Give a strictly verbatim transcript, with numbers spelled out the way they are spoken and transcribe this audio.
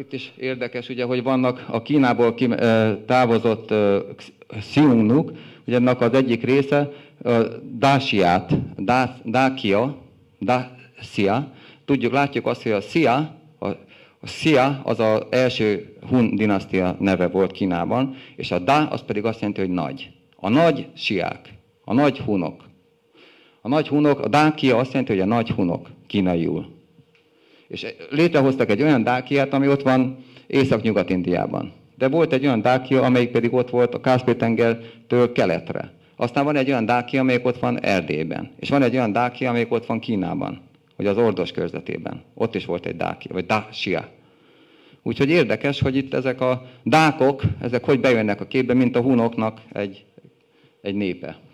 itt is érdekes, ugye, hogy vannak a Kínából távozott Xiongnu, ugye ennek az egyik része Dásiát, Dákia, Dacia. Tudjuk, látjuk azt, hogy a Xia, a, a Xia az az első Hun dinasztia neve volt Kínában, és a Da az pedig azt jelenti, hogy nagy. A nagy siák, a nagy hunok. A nagy hunok, a Dákia azt jelenti, hogy a nagy hunok kínaiul. És létrehoztak egy olyan Dákiát, ami ott van Észak-Nyugat-Indiában. De volt egy olyan Dákia, amelyik pedig ott volt a Kászpi-tengertől keletre. Aztán van egy olyan Dákia, amelyik ott van Erdélyben. És van egy olyan Dákia, amelyik ott van Kínában, vagy az Ordos körzetében. Ott is volt egy Dákia, vagy Dásia. Úgyhogy érdekes, hogy itt ezek a dákok, ezek hogy bejönnek a képbe, mint a hunoknak egy, egy népe.